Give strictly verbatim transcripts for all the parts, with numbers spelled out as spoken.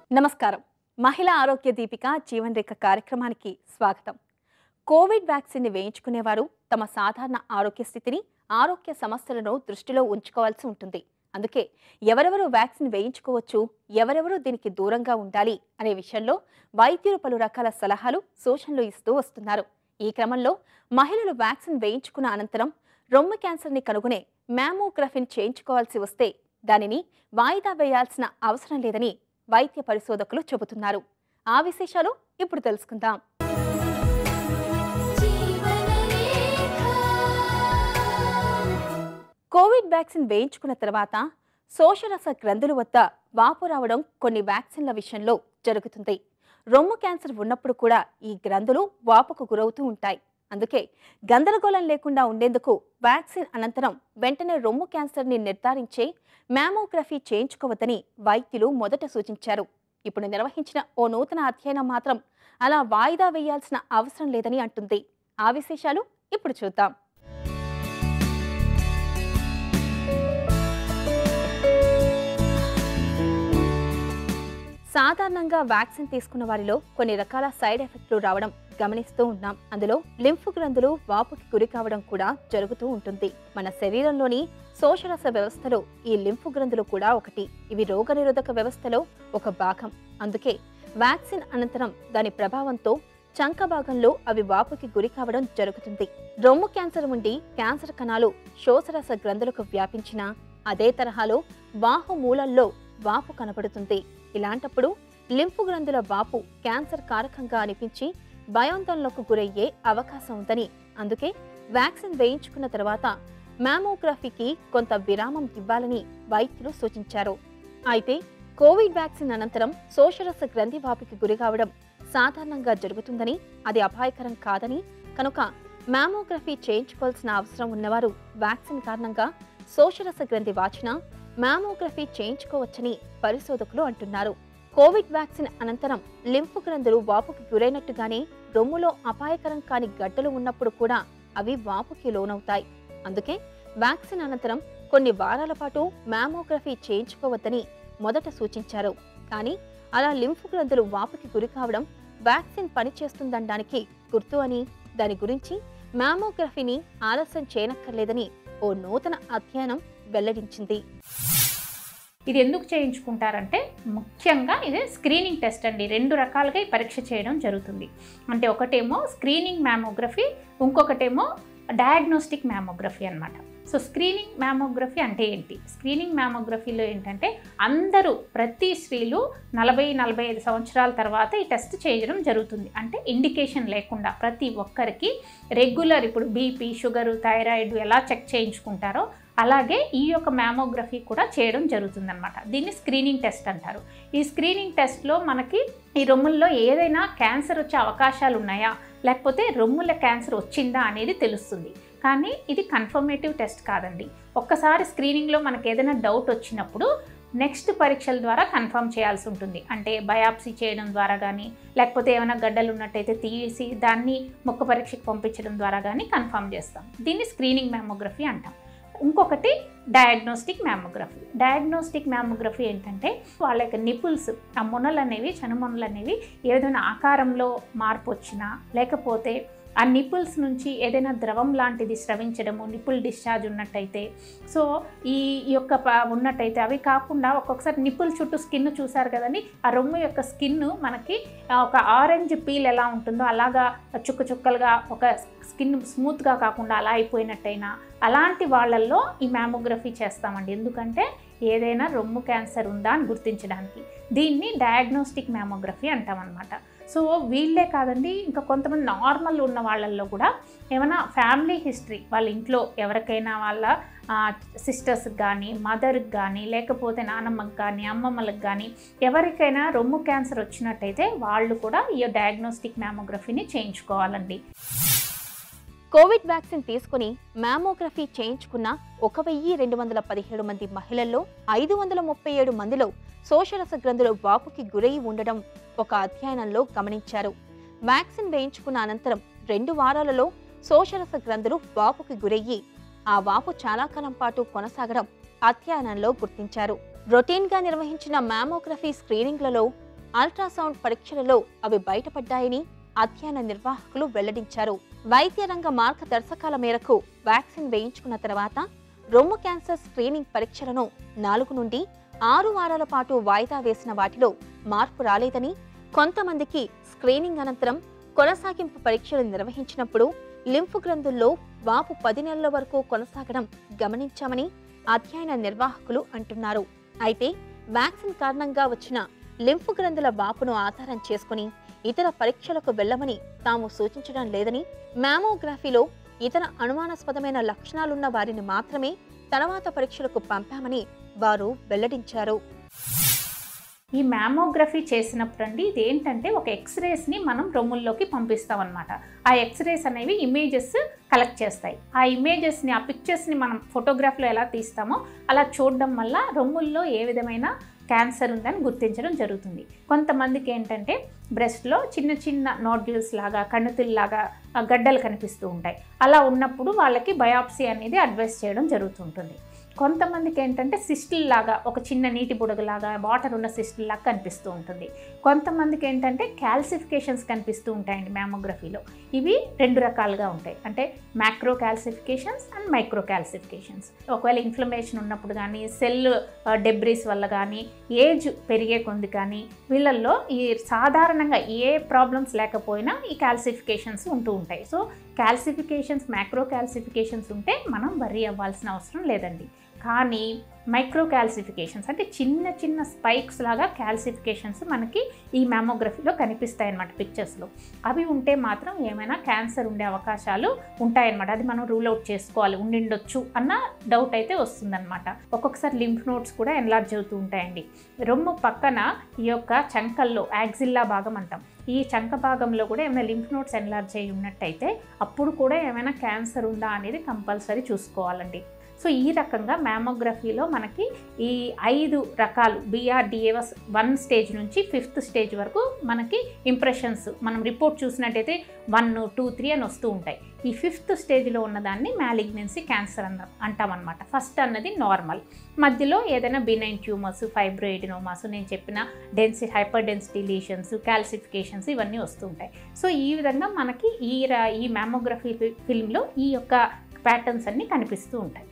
నమస్కారం. మహిళా ఆరోగ్య దీపిక జీవన్ రేఖ కార్యక్రమానికి స్వాగతం. కోవిడ్ వ్యాక్సిన్ ని వేయించుకునేవారు తమ సాధారణ ఆరోగ్య స్థితిని, ఆరోగ్య సమస్యలను దృష్టిలో ఉంచుకోవాల్సి ఉంటుంది. అందుకే ఎవరెవరు వ్యాక్సిన్ వేయించుకోవచ్చు, ఎవరెవరు దీనికి దూరంగా ఉండాలి అనే విషయంలో వైద్యులు పలు రకాల సలహాలు, సూచనలు ఇస్తూ వస్తున్నారు. ఈ క్రమంలో మహిళలు వ్యాక్సిన్ వేయించుకున్న అనంతరం రొమ్ము క్యాన్సర్ని కనుగొనే మ్యామోగ్రఫీని చేయించుకోవాల్సి వస్తే దానిని వాయిదా వేయాల్సిన అవసరం లేదని వైద్య పరిశోధకులు చెబుతున్నారు. ఆ విశేషాలు ఇప్పుడు తెలుసుకుందాం. కోవిడ్ వ్యాక్సిన్ వేయించుకున్న తర్వాత శోషరస గ్రంథుల వద్ద వాపు రావడం కొన్ని వ్యాక్సిన్ల విషయంలో జరుగుతుంది. రొమ్ము క్యాన్సర్ ఉన్నప్పుడు కూడా ఈ గ్రంథులు వాపుకు గురవుతూ ఉంటాయి. అందుకే గందరగోళం లేకుండా ఉండేందుకు వ్యాక్సిన్ అనంతరం వెంటనే రొమ్ము క్యాన్సర్ని నిర్ధారించే మ్యామోగ్రఫీ చేయించుకోవద్దని వైద్యులు మొదట సూచించారు. ఇప్పుడు నిర్వహించిన ఓ నూతన అధ్యయనం మాత్రం అలా వాయిదా వేయాల్సిన అవసరం లేదని అంటుంది. ఆ విశేషాలు ఇప్పుడు చూద్దాం. సాధారణంగా వ్యాక్సిన్ తీసుకున్న వారిలో కొన్ని రకాల సైడ్ ఎఫెక్ట్లు రావడం గమనిస్తూ ఉన్నాం. అందులో లింఫ్ గ్రంథులు వాపుకి గురి కావడం కూడా జరుగుతూ ఉంటుంది. మన శరీరంలోని శోషరస వ్యవస్థలో ఈ లింఫ్ గ్రంథులు కూడా ఒకటి. ఇవి రోగనిరోధక వ్యవస్థలో ఒక భాగం. అందుకే వ్యాక్సిన్ అనంతరం దాని ప్రభావంతో చంక భాగంలో అవి వాపుకి గురి కావడం జరుగుతుంది. రొమ్ము క్యాన్సర్ ఉండి క్యాన్సర్ కణాలు శోషరస గ్రంథులకు వ్యాపించిన అదే తరహాలో బాహు మూలల్లో వాపు కనబడుతుంది. ఇలాంటప్పుడు లింఫ్ గ్రంథుల వాపు క్యాన్సర్ కారకంగా అనిపించి భయాందోళనకు గురయ్యే అవకాశం ఉందని, అందుకే వ్యాక్సిన్ వేయించుకున్న తర్వాత మ్యామోగ్రఫీకి కొంత విరామం ఇవ్వాలని వైద్యులు సూచించారు. అయితే కోవిడ్ వ్యాక్సిన్ అనంతరం శోషరస గ్రంథి వాపుకి గురి కావడం సాధారణంగా జరుగుతుందని, అది అపాయకరం కాదని, కనుక మ్యామోగ్రఫీ చేయించుకోవాల్సిన అవసరం ఉన్నవారు వ్యాక్సిన్ కారణంగా శోషరస గ్రంథి వాచినా మ్యామోగ్రఫీ చేయించుకోవచ్చని పరిశోధకులు అంటున్నారు. కోవిడ్ వ్యాక్సిన్ అనంతరం లింఫ్ గ్రంథులు వాపుకి గురైనట్టుగానే రొమ్ములో అపాయకరం కాని గడ్డలు ఉన్నప్పుడు కూడా అవి వాపుకి లోనవుతాయి. అందుకే వ్యాక్సిన్ అనంతరం కొన్ని వారాల పాటు మ్యామోగ్రఫీ చేయించుకోవద్దని మొదట సూచించారు. కానీ అలా లింఫ్ గ్రంథులు వాపుకి గురి కావడం వ్యాక్సిన్ పనిచేస్తుందనడానికి గుర్తు అని, దాని గురించి మ్యామోగ్రఫీని ఆలస్యం చేయనక్కర్లేదని ఓ నూతన అధ్యయనం వెల్లడించింది. ఇది ఎందుకు చేయించుకుంటారంటే ముఖ్యంగా ఇది స్క్రీనింగ్ టెస్ట్ అండి. రెండు రకాలుగా ఈ పరీక్ష చేయడం జరుగుతుంది. అంటే ఒకటేమో స్క్రీనింగ్ మ్యామోగ్రఫీ, ఇంకొకటేమో డయాగ్నోస్టిక్ మ్యామోగ్రఫీ అన్నమాట. సో స్క్రీనింగ్ మ్యామోగ్రఫీ అంటే ఏంటి? స్క్రీనింగ్ మ్యామోగ్రఫీలో ఏంటంటే అందరూ ప్రతి స్త్రీలు నలభై నలభై ఐదు సంవత్సరాల తర్వాత ఈ టెస్ట్ చేయడం జరుగుతుంది. అంటే ఇండికేషన్ లేకుండా ప్రతి ఒక్కరికి రెగ్యులర్, ఇప్పుడు బీపీ, షుగరు, థైరాయిడ్ ఎలా చెక్ చేయించుకుంటారో అలాగే ఈ యొక్క మ్యామోగ్రఫీ కూడా చేయడం జరుగుతుందన్నమాట. దీన్ని స్క్రీనింగ్ టెస్ట్ అంటారు. ఈ స్క్రీనింగ్ టెస్ట్లో మనకి ఈ రొమ్ముల్లో ఏదైనా క్యాన్సర్ వచ్చే అవకాశాలు ఉన్నాయా, లేకపోతే రొమ్ముల క్యాన్సర్ వచ్చిందా అనేది తెలుస్తుంది. కానీ ఇది కన్ఫర్మేటివ్ టెస్ట్ కాదండి. ఒక్కసారి స్క్రీనింగ్లో మనకు ఏదైనా డౌట్ వచ్చినప్పుడు నెక్స్ట్ పరీక్షల ద్వారా కన్ఫర్మ్ చేయాల్సి ఉంటుంది. అంటే బయాప్సీ చేయడం ద్వారా కానీ, లేకపోతే ఏమైనా గడ్డలు ఉన్నట్టయితే తీసి దాన్ని ముక్క పరీక్షకు పంపించడం ద్వారా కానీ కన్ఫర్మ్ చేస్తాం. దీన్ని స్క్రీనింగ్ మ్యామోగ్రఫీ అంటాం. ఇంకొకటి డయాగ్నోస్టిక్ మ్యామోగ్రఫీ. డయాగ్నోస్టిక్ మ్యామోగ్రఫీ ఏంటంటే వాళ్ళ యొక్క నిపుల్స్, ఆ మొనలు అనేవి, చనుమొనలు అనేవి ఏదైనా ఆకారంలో మార్పు వచ్చినా, లేకపోతే ఆ నిపుల్స్ నుంచి ఏదైనా ద్రవం లాంటిది స్రవించడము, నిపుల్ డిశ్చార్జ్ ఉన్నట్టయితే, సో ఈ యొక్క ఉన్నట్టయితే అవి కాకుండా ఒక్కొక్కసారి నిపుల్ చుట్టూ స్కిన్ చూసారు కదండి, ఆ రొమ్ము యొక్క స్కిన్ మనకి ఒక ఆరెంజ్ పీల్ ఎలా ఉంటుందో అలాగా చుక్క చుక్కలుగా ఒక స్కిన్ స్మూత్గా కాకుండా అలా అయిపోయినట్టయినా అలాంటి వాళ్ళల్లో ఈ మ్యామోగ్రఫీ చేస్తామండి. ఎందుకంటే ఏదైనా రొమ్ము క్యాన్సర్ ఉందా అని గుర్తించడానికి. దీన్ని డయాగ్నోస్టిక్ మ్యామోగ్రఫీ అంటామన్నమాట. సో వీళ్ళే కాదండి, ఇంకా కొంతమంది నార్మల్ ఉన్న వాళ్ళల్లో కూడా ఏమైనా ఫ్యామిలీ హిస్టరీ, వాళ్ళ ఇంట్లో ఎవరికైనా వాళ్ళ సిస్టర్స్కి కానీ, మదర్కి కానీ, లేకపోతే నానమ్మకి కానీ, అమ్మమ్మలకు కానీ ఎవరికైనా రొమ్ము క్యాన్సర్ వచ్చినట్టయితే వాళ్ళు కూడా ఈ డయాగ్నోస్టిక్ మ్యామోగ్రఫీని చేయించుకోవాలండి. కోవిడ్ వ్యాక్సిన్ తీసుకుని మ్యామోగ్రఫీ చేయించుకున్న ఒక వెయ్యి రెండు వందల పదిహేడు మంది మహిళల్లో ఐదు వందల ముప్పై ఏడు మందిలో శోషరస గ్రంథుల వాపుకి గురయి ఉండడం ఒక అధ్యయనంలో గమనించారు. వ్యాక్సిన్ వేయించుకున్న అనంతరం రెండు వారాలలో శోషరస గ్రంథులు వాపుకి గురయ్యి ఆ వాపు చాలా కాలం పాటు కొనసాగడం అధ్యయనంలో గుర్తించారు. రొటీన్ గా నిర్వహించిన మ్యామోగ్రఫీ స్క్రీనింగ్లలో అల్ట్రాసౌండ్ పరీక్షలలో అవి బయటపడ్డాయని అధ్యయన నిర్వాహకులు వెల్లడించారు. వైద్య రంగ మార్గదర్శకాల మేరకు వ్యాక్సిన్ వేయించుకున్న తర్వాత రొమ్ము క్యాన్సర్ స్క్రీనింగ్ పరీక్షలను నాలుగు నుండి ఆరు వారాల పాటు వాయిదా వేసిన వాటిలో మార్పు రాలేదని, కొంతమందికి స్క్రీనింగ్ అనంతరం కొనసాగింపు పరీక్షలు నిర్వహించినప్పుడు లింఫ్ గ్రంథుల్లో వాపు పది నెలల వరకు కొనసాగడం గమనించామని అధ్యయన నిర్వాహకులు అంటున్నారు. అయితే వ్యాక్సిన్ కారణంగా వచ్చిన లింఫ్ గ్రంథుల వాపును ఆధారం చేసుకుని ఇతర పరీక్షలకు వెళ్లమని తాము సూచించడం లేదని, మ్యామోగ్రఫీలో ఇతర అనుమానాస్పదమైన లక్షణాలున్న వారిని మాత్రమే తర్వాత పరీక్షలకు పంపామని వారు వెల్లడించారు. ఈ మ్యామోగ్రఫీ చేసినప్పుడు అండి ఇది ఏంటంటే ఒక ఎక్స్రేస్ని మనం రొమ్ముల్లోకి పంపిస్తామన్నమాట. ఆ ఎక్స్రేస్ అనేవి ఇమేజెస్ కలెక్ట్ చేస్తాయి. ఆ ఇమేజెస్ని ఆ పిక్చర్స్ని మనం ఫోటోగ్రాఫ్లో ఎలా తీస్తామో అలా చూడడం వల్ల రొమ్ముల్లో ఏ విధమైన క్యాన్సర్ ఉందని గుర్తించడం జరుగుతుంది. కొంతమందికి ఏంటంటే బ్రెస్ట్లో చిన్న చిన్న నోడ్యూల్స్ లాగా కణుతుల్లాగా గడ్డలు కనిపిస్తూ ఉంటాయి. అలా ఉన్నప్పుడు వాళ్ళకి బయాప్సీ అనేది అడ్వైస్ చేయడం జరుగుతుంటుంది. కొంతమందికి ఏంటంటే సిస్టిల్ లాగా ఒక చిన్న నీటి బుడగలాగా వాటర్ ఉన్న సిస్టిల్ లాగా కనిపిస్తూ ఉంటుంది. కొంతమందికి ఏంటంటే క్యాల్సిఫికేషన్స్ కనిపిస్తూ ఉంటాయండి మ్యామోగ్రఫీలో. ఇవి రెండు రకాలుగా ఉంటాయి, అంటే macro calcifications and micro calcifications. ఒకవేళ ఇన్ఫ్లమేషన్ ఉన్నప్పుడు కానీ సెల్ డెబ్రీస్ వల్ల కానీ ఏజ్ పెరిగే కొంది కానీ వీళ్ళల్లో ఈ సాధారణంగా ఏ ప్రాబ్లమ్స్ లేకపోయినా ఈ క్యాల్సిఫికేషన్స్ ఉంటూ ఉంటాయి. సో క్యాల్సిఫికేషన్స్ మ్యాక్రో క్యాల్సిఫికేషన్స్ ఉంటే మనం వర్రీ అవ్వాల్సిన అవసరం లేదండి. కానీ మైక్రో క్యాల్సిఫికేషన్స్ అంటే చిన్న చిన్న స్పైక్స్ లాగా క్యాల్సిఫికేషన్స్ మనకి ఈ మ్యామోగ్రఫీలో కనిపిస్తాయి అన్నమాట పిక్చర్స్లో. అవి ఉంటే మాత్రం ఏమైనా క్యాన్సర్ ఉండే అవకాశాలు ఉంటాయన్నమాట. అది మనం రూల్ అవుట్ చేసుకోవాలి, ఉండిండొచ్చు అన్న డౌట్ అయితే వస్తుందన్నమాట. ఒక్కొక్కసారి లింఫ్ నోడ్స్ కూడా ఎన్లార్జ్ అవుతూ ఉంటాయండి. రొమ్ము పక్కన ఈ యొక్క చంకల్లో యాక్సిల్లా భాగం అంటాం, ఈ చంక భాగంలో కూడా ఏమైనా లింఫ్ నోడ్స్ ఎన్లార్జ్ అయి ఉన్నట్టయితే అప్పుడు కూడా ఏమైనా క్యాన్సర్ ఉందా అనేది కంపల్సరీ చూసుకోవాలండి. సో ఈ రకంగా మ్యామోగ్రఫీలో మనకి ఈ ఐదు రకాలు బిఆర్డిఏఎస్ వన్ స్టేజ్ నుంచి ఫిఫ్త్ స్టేజ్ వరకు మనకి ఇంప్రెషన్స్ మనం రిపోర్ట్ చూసినట్టయితే వన్ టూ త్రీ అని వస్తూ ఉంటాయి. ఈ ఫిఫ్త్ స్టేజ్లో ఉన్నదాన్ని మ్యాలిగ్నెన్సీ క్యాన్సర్ అన్న అంటామన్నమాట. ఫస్ట్ అన్నది నార్మల్, మధ్యలో ఏదైనా బినైన్ ట్యూమర్స్, ఫైబ్రోయిడినోమాస్, నేను చెప్పిన dense hyper density lesions, calcifications ఇవన్నీ వస్తూ ఉంటాయి. సో ఈ విధంగా మనకి ఈ ఈ మ్యామోగ్రఫీ ఫిల్మ్లో ఈ యొక్క ప్యాటర్న్స్ అన్ని కనిపిస్తూ ఉంటాయి.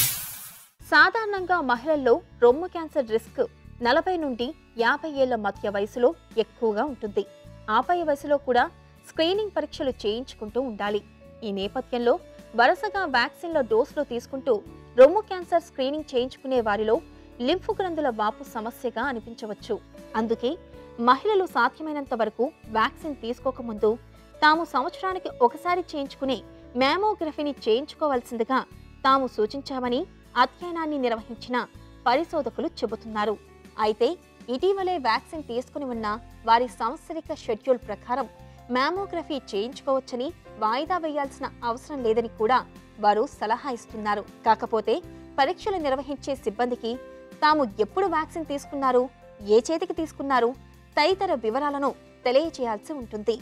సాధారణంగా మహిళల్లో రొమ్ము క్యాన్సర్ రిస్క్ నలభై నుండి యాభై ఏళ్ల మధ్య వయసులో ఎక్కువగా ఉంటుంది. ఆపై వయసులో కూడా స్క్రీనింగ్ పరీక్షలు చేయించుకుంటూ ఉండాలి. ఈ నేపథ్యంలో వరుసగా వ్యాక్సిన్ల డోసులు తీసుకుంటూ రొమ్ము క్యాన్సర్ స్క్రీనింగ్ చేయించుకునే వారిలో లింఫ్ గ్రంథుల వాపు సమస్యగా అనిపించవచ్చు. అందుకే మహిళలు సాధ్యమైనంత వరకు వ్యాక్సిన్ తీసుకోకముందు తాము సంవత్సరానికి ఒకసారి చేయించుకునే మ్యామోగ్రఫీని చేయించుకోవాల్సిందిగా తాము సూచించామని అధ్యయనాన్ని నిర్వహించిన పరిశోధకులు చెబుతున్నారు. అయితే ఇటీవలే వ్యాక్సిన్ తీసుకుని ఉన్న వారి సంవత్సరిక షెడ్యూల్ ప్రకారం మ్యామోగ్రఫీ చేయించుకోవచ్చని, వాయిదా వేయాల్సిన అవసరం లేదని కూడా వారు సలహా ఇస్తున్నారు. కాకపోతే పరీక్షలు నిర్వహించే సిబ్బందికి తాము ఎప్పుడు వ్యాక్సిన్ తీసుకున్నారు, ఏ చేతికి తీసుకున్నారు తదితర వివరాలను తెలియజేయాల్సి ఉంటుంది.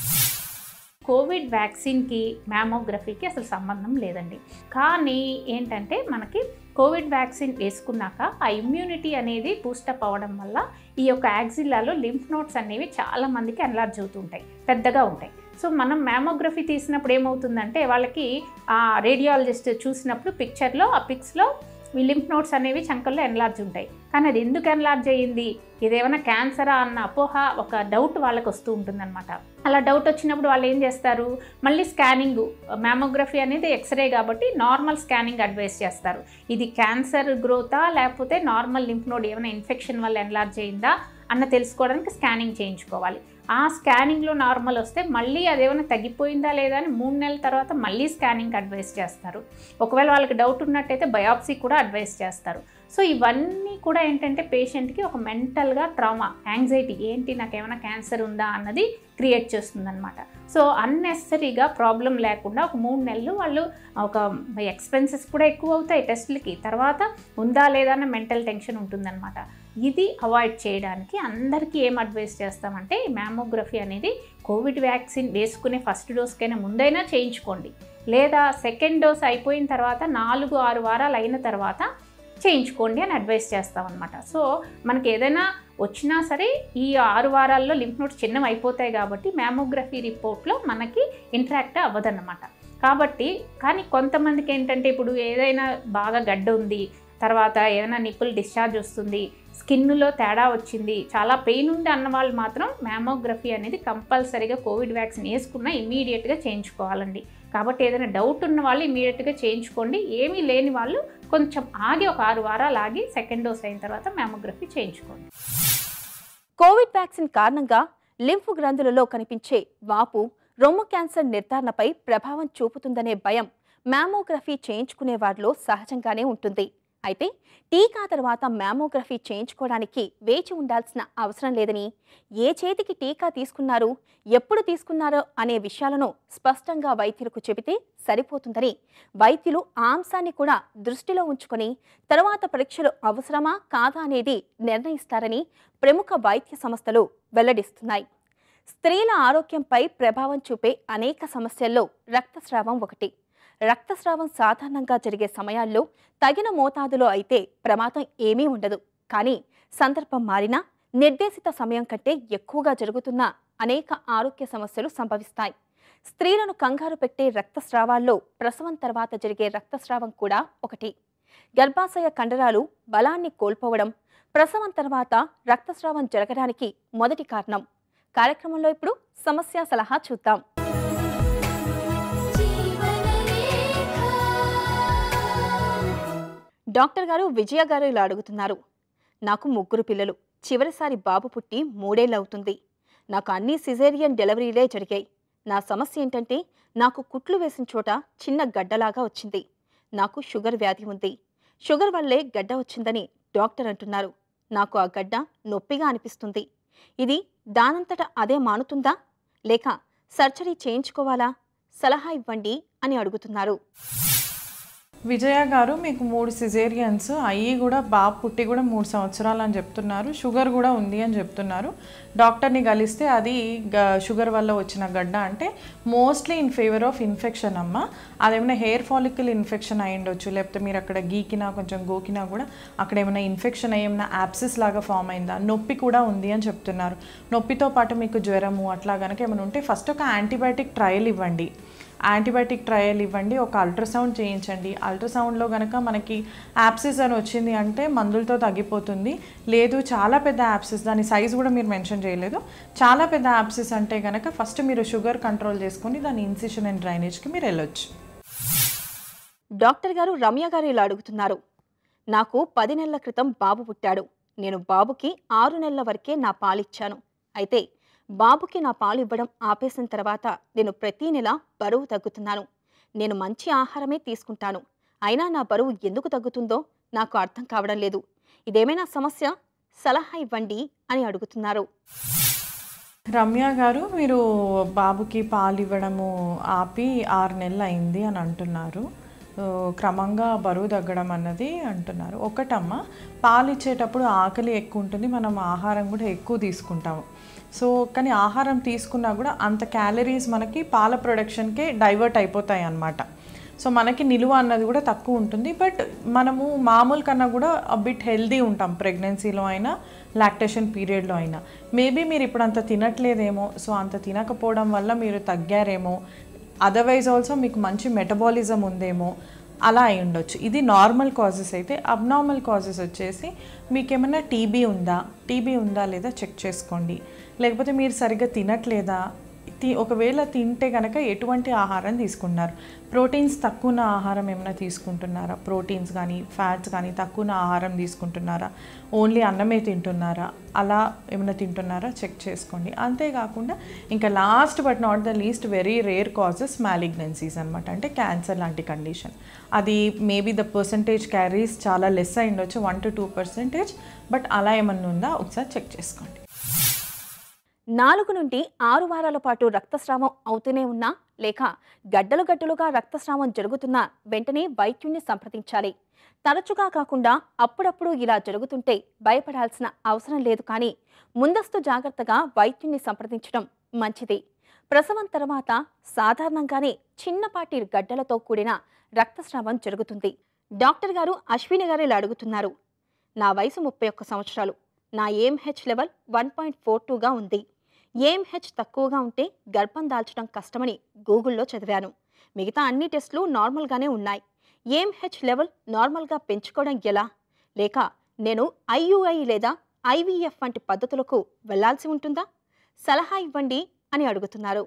కోవిడ్ వ్యాక్సిన్కి మ్యామోగ్రఫీకి అసలు సంబంధం లేదండి. కానీ ఏంటంటే మనకి కోవిడ్ వ్యాక్సిన్ వేసుకున్నాక ఆ ఇమ్యూనిటీ అనేది బూస్టప్ అవ్వడం వల్ల ఈ యొక్క యాక్సిల్లాలో లింఫ్ నోడ్స్ అనేవి చాలా మందికి ఎన్లార్జ్ అవుతుంటాయి, పెద్దగా ఉంటాయి. సో మనం మ్యామోగ్రఫీ తీసినప్పుడు ఏమవుతుందంటే వాళ్ళకి ఆ రేడియాలజిస్ట్ చూసినప్పుడు పిక్చర్లో ఆ పిక్స్లో ఈ లింఫ్ నోడ్స్ అనేవి చంకల్లో ఎన్లార్జ్ ఉంటాయి. కానీ అది ఎందుకు ఎన్లార్జ్ అయ్యింది, ఇదేమైనా క్యాన్సరా అన్న అపోహ, ఒక డౌట్ వాళ్ళకి వస్తూ ఉంటుందన్నమాట. అలా డౌట్ వచ్చినప్పుడు వాళ్ళు ఏం చేస్తారు, మళ్ళీ స్కానింగ్, మ్యామోగ్రఫీ అనేది ఎక్స్రే కాబట్టి నార్మల్ స్కానింగ్ అడ్వైస్ చేస్తారు. ఇది క్యాన్సర్ గ్రోతా లేకపోతే నార్మల్ లింఫ్ నోడ్ ఏమైనా ఇన్ఫెక్షన్ వల్ల ఎన్లార్జ్ అయిందా అన్న తెలుసుకోవడానికి స్కానింగ్ చేయించుకోవాలి. ఆ స్కానింగ్లో నార్మల్ వస్తే మళ్ళీ అదేమైనా తగ్గిపోయిందా లేదా అని మూడు నెలల తర్వాత మళ్ళీ స్కానింగ్ అడ్వైస్ చేస్తారు. ఒకవేళ వాళ్ళకి డౌట్ ఉన్నట్టయితే బయాప్సీ కూడా అడ్వైస్ చేస్తారు. సో ఇవన్నీ కూడా ఏంటంటే పేషెంట్కి ఒక మెంటల్గా ట్రామా, యాంగ్జైటీ, ఏంటి నాకేమైనా క్యాన్సర్ ఉందా అన్నది క్రియేట్ చేస్తుందన్నమాట. సో అన్నెసరీగా ప్రాబ్లం లేకుండా ఒక మూడు నెలలు వాళ్ళు ఒక ఎక్స్పెన్సెస్ కూడా ఎక్కువ అవుతాయి టెస్టులకి, తర్వాత ఉందా లేదా అన్న మెంటల్ టెన్షన్ ఉంటుందన్నమాట. ఇది అవాయిడ్ చేయడానికి అందరికీ ఏం అడ్వైస్ చేస్తామంటే మ్యామోగ్రఫీ అనేది కోవిడ్ వ్యాక్సిన్ వేసుకునే ఫస్ట్ డోస్కైనా ముందైనా చేయించుకోండి, లేదా సెకండ్ డోస్ అయిపోయిన తర్వాత నాలుగు ఆరు వారాలు అయిన తర్వాత చేయించుకోండి అని అడ్వైస్ చేస్తాం అనమాట. సో మనకి ఏదైనా వచ్చినా సరే ఈ ఆరు వారాల్లో లింఫ్ నోడ్స్ చిన్నవి అయిపోతాయి కాబట్టి మ్యామోగ్రఫీ రిపోర్ట్లో మనకి ఇంటరాక్ట్ అవ్వదన్నమాట. కాబట్టి కానీ కొంతమందికి ఏంటంటే ఇప్పుడు ఏదైనా బాగా గడ్డ ఉంది, తర్వాత ఏదైనా నిప్పులు డిశ్చార్జ్ వస్తుంది, స్కిన్లో తేడా వచ్చింది, చాలా పెయిన్ ఉంది అన్న వాళ్ళు మాత్రం మ్యామోగ్రఫీ అనేది కంపల్సరీగా కోవిడ్ వ్యాక్సిన్ వేసుకున్నా ఇమీడియట్గా చేయించుకోవాలండి. కాబట్టి ఏదైనా డౌట్ ఉన్న వాళ్ళు ఇమీడియట్గా చేయించుకోండి. ఏమీ లేని వాళ్ళు కొంచెం ఆగి ఒక ఆరు వారాలు ఆగి సెకండ్ డోస్ అయిన తర్వాత మ్యామోగ్రఫీ చేయించుకోండి. కోవిడ్ వ్యాక్సిన్ కారణంగా లింఫ్ గ్రంథులలో కనిపించే వాపు రొమ్ము క్యాన్సర్ నిర్ధారణపై ప్రభావం చూపుతుందనే భయం మ్యామోగ్రఫీ చేయించుకునే వారిలో సహజంగానే ఉంటుంది. అయితే టీకా తర్వాత మ్యామోగ్రఫీ చేయించుకోవడానికి వేచి ఉండాల్సిన అవసరం లేదని, ఏ చేతికి టీకా తీసుకున్నారు, ఎప్పుడు తీసుకున్నారో అనే విషయాలను స్పష్టంగా వైద్యులకు చెబితే సరిపోతుందని వైద్యులు ఆ అంశాన్ని కూడా దృష్టిలో ఉంచుకొని తర్వాత పరీక్షలు అవసరమా కాదా అనేది నిర్ణయిస్తారని ప్రముఖ వైద్య సంస్థలు వెల్లడిస్తున్నాయి. స్త్రీల ఆరోగ్యంపై ప్రభావం చూపే అనేక సమస్యల్లో రక్తస్రావం ఒకటి. రక్తస్రావం సాధారణంగా జరిగే సమయాల్లో తగిన మోతాదులో అయితే ప్రమాదం ఏమీ ఉండదు. కానీ సందర్భం మారినా నిర్దేశిత సమయం కంటే ఎక్కువగా జరుగుతున్న అనేక ఆరోగ్య సమస్యలు సంభవిస్తాయి. స్త్రీలను కంగారు పెట్టే రక్తస్రావాల్లో ప్రసవం తర్వాత జరిగే రక్తస్రావం కూడా ఒకటి. గర్భాశయ కండరాలు బలాన్ని కోల్పోవడం ప్రసవం తర్వాత రక్తస్రావం జరగడానికి మొదటి కారణం. కార్యక్రమంలో ఇప్పుడు సమస్య సలహా చూద్దాం. డాక్టర్ గారు, విజయ గారు ఇలా అడుగుతున్నారు. నాకు ముగ్గురు పిల్లలు. చివరిసారి బాబు పుట్టి మూడేళ్ళు అవుతుంది. నాకు అన్ని సిజేరియన్ డెలివరీలే జరిగాయి. నా సమస్య ఏంటంటే నాకు కుట్లు వేసిన చోట చిన్న గడ్డలాగా వచ్చింది. నాకు షుగర్ వ్యాధి ఉంది. షుగర్ వల్లే గడ్డ వచ్చిందని డాక్టర్ అంటున్నారు. నాకు ఆ గడ్డ నొప్పిగా అనిపిస్తుంది. ఇది దానంతట అదే మానుతుందా లేక సర్జరీ చేయించుకోవాలా? సలహా ఇవ్వండి అని అడుగుతున్నారు. విజయ గారు, మీకు మూడు సిజేరియన్స్ అయ్యి కూడా బాబు పుట్టి కూడా మూడు సంవత్సరాలు అని చెప్తున్నారు. షుగర్ కూడా ఉంది అని చెప్తున్నారు. డాక్టర్ని కలిస్తే అది షుగర్ వల్ల వచ్చిన గడ్డ అంటే mostly in favour of infection అమ్మ. అదేమైనా హెయిర్ ఫాలికల్ ఇన్ఫెక్షన్ అయి ఉండొచ్చు, లేకపోతే మీరు అక్కడ గీకినా కొంచెం గోకినా కూడా అక్కడ ఏమైనా ఇన్ఫెక్షన్ అయ్యి ఏమైనా యాప్సిస్ లాగా ఫామ్ అయిందా, నొప్పి కూడా ఉంది అని చెప్తున్నారు. నొప్పితో పాటు మీకు జ్వరము అట్లా కనుక ఏమైనా ఉంటే ఫస్ట్ ఒక యాంటీబయాటిక్ ట్రయల్ ఇవ్వండి. యాంటీబయాటిక్ ట్రయల్ ఇవ్వండి, ఒక అల్ట్రాసౌండ్ చేయించండి. అల్ట్రాసౌండ్లో కనుక మనకి యాప్సిస్ అని వచ్చింది అంటే మందులతో తగ్గిపోతుంది. లేదు చాలా పెద్ద యాప్సిస్, దాని సైజు కూడా మీరు మెన్షన్ చేయలేదు, చాలా పెద్ద యాప్సిస్ అంటే కనుక ఫస్ట్ మీరు షుగర్ కంట్రోల్ చేసుకుని దాని ఇన్సిషన్ అండ్ డ్రైనేజ్కి మీరు వెళ్ళొచ్చు. డాక్టర్ గారు, రమ్య గారు ఇలా అడుగుతున్నారు. నాకు పది నెలల క్రితం బాబు పుట్టాడు. నేను బాబుకి ఆరు నెలల వరకే నా పాలిచ్చాను. అయితే బాబుకి నా పాలు ఇవ్వడం ఆపేసిన తర్వాత నేను ప్రతీ నెల బరువు తగ్గుతున్నాను. నేను మంచి ఆహారమే తీసుకుంటాను. అయినా నా బరువు ఎందుకు తగ్గుతుందో నాకు అర్థం కావడం లేదు. ఇదేమైనా సమస్య? సలహా ఇవ్వండి అని అడుగుతున్నారు. రమ్య గారు, మీరు బాబుకి పాలు ఇవ్వడము ఆపి ఆరు నెలలు అయింది అని అంటున్నారు. క్రమంగా బరువు తగ్గడం అన్నది అంటున్నారు. ఒకటమ్మ, పాలు ఇచ్చేటప్పుడు ఆకలి ఎక్కువ ఉంటుంది, మనం ఆహారం కూడా ఎక్కువ తీసుకుంటాము. సో కానీ ఆహారం తీసుకున్నా కూడా అంత క్యాలరీస్ మనకి పాల ప్రొడక్షన్కే డైవర్ట్ అయిపోతాయి అన్నమాట. సో మనకి నిలువ అన్నది కూడా తక్కువ ఉంటుంది. బట్ మనము మామూలు కన్నా కూడా బిట్ హెల్దీ ఉంటాం ప్రెగ్నెన్సీలో అయినా లాక్టేషన్ పీరియడ్లో అయినా. మేబీ మీరు ఇప్పుడు అంత తినట్లేదేమో, సో అంత తినకపోవడం వల్ల మీరు తగ్గారేమో, అదర్వైజ్ ఆల్సో మీకు మంచి మెటబాలిజం ఉందేమో, అలా అయి ఉండొచ్చు. ఇది నార్మల్ కాజెస్. అయితే అబ్నార్మల్ కాజెస్ వచ్చేసి మీకు ఏమైనా టీబీ ఉందా, టీబీ ఉందా లేదా చెక్ చేసుకోండి. లేకపోతే మీరు సరిగ్గా తినట్లేదా, తి ఒకవేళ తింటే కనుక ఎటువంటి ఆహారం తీసుకున్నారు, ప్రోటీన్స్ తక్కువ ఆహారం ఏమైనా తీసుకుంటున్నారా, ప్రోటీన్స్ కానీ ఫ్యాట్స్ కానీ తక్కువ ఆహారం తీసుకుంటున్నారా, ఓన్లీ అన్నమే తింటున్నారా, అలా ఏమైనా తింటున్నారా చెక్ చేసుకోండి. అంతేకాకుండా ఇంకా last but not the least very rare causes malignancies అనమాట, అంటే క్యాన్సర్ లాంటి కండిషన్. అది మేబీ ద పర్సంటేజ్ క్యారీస్ చాలా లెస్ అయి ఉండొచ్చు, one to two percentage but అలా ఏమన్నా ఉందా ఒకసారి చెక్ చేసుకోండి. నాలుగు నుండి ఆరు వారాల పాటు రక్తస్రావం అవుతూనే ఉన్నా లేక గడ్డలు గడ్డలుగా రక్తస్రావం జరుగుతున్నా వెంటనే వైద్యుణ్ణి సంప్రదించాలి. తరచుగా కాకుండా అప్పుడప్పుడు ఇలా జరుగుతుంటే భయపడాల్సిన అవసరం లేదు. కానీ ముందస్తు జాగ్రత్తగా వైద్యుణ్ణి సంప్రదించడం మంచిది. ప్రసవం తర్వాత సాధారణంగానే చిన్నపాటి గడ్డలతో కూడిన రక్తస్రావం జరుగుతుంది. డాక్టర్ గారు అశ్విని గారు ఇలా అడుగుతున్నారు. నా వయసు ముప్పై ఒక్క సంవత్సరాలు. నా AMH level one point four టూగా ఉంది. ఏఎంహెచ్ తక్కువగా ఉంటే గర్భం దాల్చడం కష్టమని గూగుల్లో చదివాను. మిగతా అన్ని టెస్టులు నార్మల్గానే ఉన్నాయి. ఏఎంహెచ్ లెవెల్ నార్మల్గా పెంచుకోవడం ఎలా? లేక నేను ఐయుఐ లేదా ఐవీఎఫ్ వంటి పద్ధతులకు వెళ్లాల్సి ఉంటుందా? సలహా ఇవ్వండి అని అడుగుతున్నారు.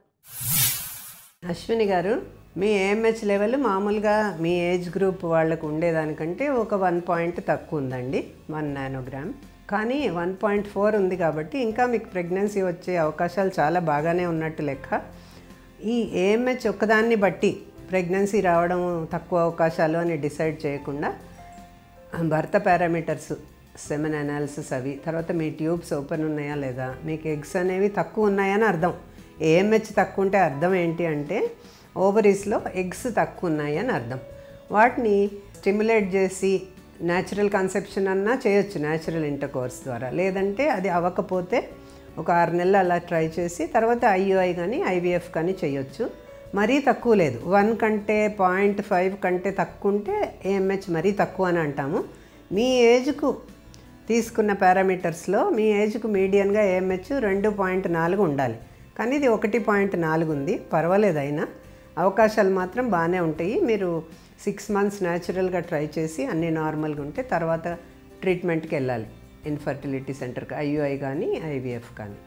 అశ్విని గారు, మీ ఏఎంహెచ్ లెవెల్ మామూలుగా మీ ఏజ్ గ్రూప్ వాళ్ళకు ఉండేదానికంటే ఒక వన్ పాయింట్ తక్కువ ఉందండి, వన్ నానోగ్రామ్. కానీ వన్ పాయింట్ ఫోర్ ఉంది కాబట్టి ఇంకా మీకు ప్రెగ్నెన్సీ వచ్చే అవకాశాలు చాలా బాగానే ఉన్నట్టు లెక్క. ఈ ఏఎంహెచ్ ఒక్కదాన్ని బట్టి ప్రెగ్నెన్సీ రావడం తక్కువ అవకాశాలు అని డిసైడ్ చేయకుండా భర్త పారామీటర్స్, సెమెన్ అనాలిసిస్, అవి తర్వాత మీ ట్యూబ్స్ ఓపెన్ ఉన్నాయా లేదా, మీకు ఎగ్స్ అనేవి తక్కువ ఉన్నాయని అర్థం. ఏఎంహెచ్ తక్కువ ఉంటే అర్థం ఏంటి అంటే ఓవరీస్లో ఎగ్స్ తక్కువ ఉన్నాయి అని అర్థం. వాటిని స్టిమ్యులేట్ చేసి న్యాచురల్ కన్సెప్షన్ అన్నా చేయొచ్చు న్యాచురల్ ఇంటర్కోర్స్ ద్వారా. లేదంటే అది అవ్వకపోతే ఒక ఆరు నెలలు అలా ట్రై చేసి తర్వాత ఐయుఐ కానీ ఐవీఎఫ్ కానీ చేయొచ్చు. మరీ తక్కువ లేదు, వన్ కంటే పాయింట్ ఫైవ్ కంటే తక్కువ ఉంటే ఏఎంహెచ్ మరీ తక్కువ అని అంటాము. మీ ఏజ్కు తీసుకున్న పారామీటర్స్లో మీ ఏజ్కు మీడియన్గా ఏఎంహెచ్ రెండు పాయింట్ నాలుగు ఉండాలి. కానీ ఇది ఒకటి పాయింట్ నాలుగు ఉంది, పర్వాలేదు. అయినా అవకాశాలు మాత్రం బాగానే ఉంటాయి. మీరు సిక్స్ మంత్స్ న్యాచురల్గా ట్రై చేసి అన్నీ నార్మల్గా ఉంటే తర్వాత ట్రీట్మెంట్కి వెళ్ళాలి ఇన్ఫర్టిలిటీ సెంటర్కి, ఐయుఐ కానీ ఐవీఎఫ్ కానీ.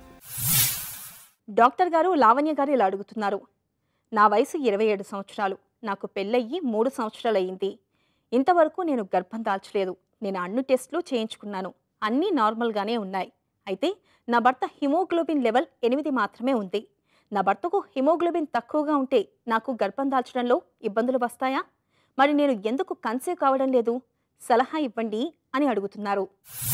డాక్టర్ గారు లావణ్య గారు ఇలా అడుగుతున్నారు. నా వయసు ఇరవై ఏడు సంవత్సరాలు. నాకు పెళ్ళయ్యి మూడు సంవత్సరాలు అయ్యింది. ఇంతవరకు నేను గర్భం దాల్చలేదు. నేను అన్ని టెస్టులు చేయించుకున్నాను, అన్నీ నార్మల్గానే ఉన్నాయి. అయితే నా భర్త హిమోగ్లోబిన్ లెవెల్ ఎనిమిది మాత్రమే ఉంది. నా భర్తకు హిమోగ్లోబిన్ తక్కువగా ఉంటే నాకు గర్భం దాల్చడంలో ఇబ్బందులు వస్తాయా? మరి నేను ఎందుకు కన్సీవ్ కావడం లేదు? సలహా ఇవ్వండి అని అడుగుతున్నారు.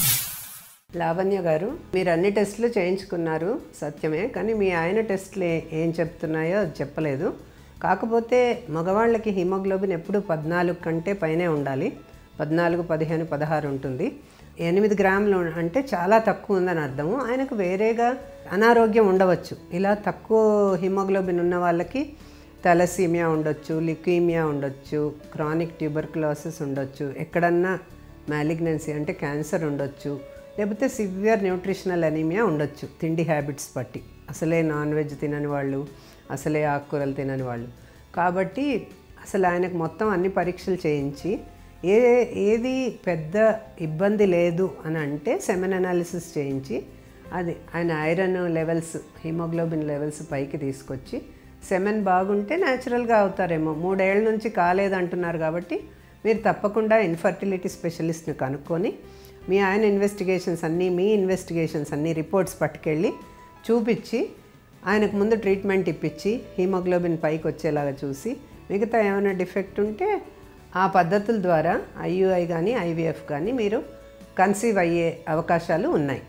లావణ్య గారు, మీరు అన్ని టెస్టులు చేయించుకున్నారు సత్యమే, కానీ మీ ఆయన టెస్టులు ఏం చెప్తున్నాయో చెప్పలేదు. కాకపోతే మగవాళ్ళకి హిమోగ్లోబిన్ ఎప్పుడు పద్నాలుగు కంటే పైనే ఉండాలి. పద్నాలుగు, పదిహేను, పదహారు ఉంటుంది. ఎనిమిది గ్రాములు అంటే చాలా తక్కువ ఉందని అర్థము. ఆయనకు వేరేగా అనారోగ్యం ఉండవచ్చు. ఇలా తక్కువ హిమోగ్లోబిన్ ఉన్న వాళ్ళకి థాలసీమియా ఉండొచ్చు, లిక్యూమియా ఉండొచ్చు, క్రానిక్ ట్యూబర్కులోసిస్ ఉండొచ్చు, ఎక్కడన్నా మ్యాలిగ్నెన్సీ అంటే క్యాన్సర్ ఉండొచ్చు, లేకపోతే సివియర్ న్యూట్రిషనల్ అనీమియా ఉండొచ్చు తిండి హ్యాబిట్స్ బట్టి. అసలే నాన్ వెజ్ తినని వాళ్ళు, అసలే ఆకుకూరలు తినని వాళ్ళు. కాబట్టి అసలు ఆయనకు మొత్తం అన్ని పరీక్షలు చేయించి ఏ ఏది పెద్ద ఇబ్బంది లేదు అని అంటే సెమెన్ అనాలిసిస్ చేయించి అది ఆయన ఐరన్ లెవెల్స్, హిమోగ్లోబిన్ లెవెల్స్ పైకి తీసుకొచ్చి సెమెన్ బాగుంటే న్యాచురల్గా అవుతారేమో. మూడేళ్ల నుంచి కాలేదంటున్నారు కాబట్టి మీరు తప్పకుండా ఇన్ఫర్టిలిటీ స్పెషలిస్ట్ని కనుక్కొని మీ ఆయన ఇన్వెస్టిగేషన్స్ అన్నీ, మీ ఇన్వెస్టిగేషన్స్ అన్నీ రిపోర్ట్స్ పట్టుకెళ్ళి చూపించి ఆయనకు ముందు ట్రీట్మెంట్ ఇప్పించి హిమోగ్లోబిన్ పైకి వచ్చేలాగా చూసి మిగతా ఏమైనా డిఫెక్ట్ ఉంటే ఆ పద్ధతుల ద్వారా ఐయుఐ కానీ ఐవీఎఫ్ కానీ మీరు కన్సీవ్ అయ్యే అవకాశాలు ఉన్నాయి.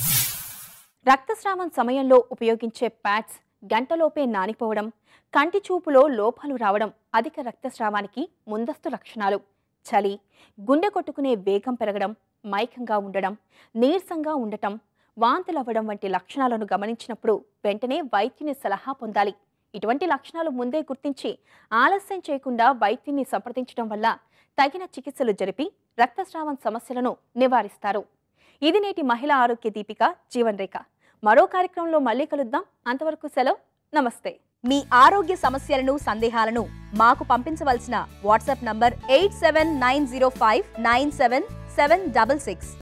రక్తస్రావం సమయంలో ఉపయోగించే ప్యాడ్స్ గంటలోపే నానిపోవడం, కంటి చూపులో లోపాలు రావడం అధిక రక్తస్రావానికి ముందస్తు లక్షణాలు. చలి, గుండె కొట్టుకునే వేగం పెరగడం, మైకంగా ఉండడం, నీరసంగా ఉండటం, వాంతులవ్వడం వంటి లక్షణాలను గమనించినప్పుడు వెంటనే వైద్యుని సలహా పొందాలి. ఇటువంటి లక్షణాలు ముందే గుర్తించి ఆలస్యం చేయకుండా వైద్యుని సంప్రదించడం వల్ల తగిన చికిత్సలు జరిపి రక్తస్రావం సమస్యలను నివారిస్తారు. ఇది నేటి మహిళా ఆరోగ్య దీపిక జీవన్ రేఖ. మరో కార్యక్రమంలో మళ్ళీ కలుద్దాం. అంతవరకు సెలవు. నమస్తే. మీ ఆరోగ్య సమస్యలను, సందేహాలను మాకు పంపించవలసిన WhatsApp number eight seven nine zero five nine seven seven double six.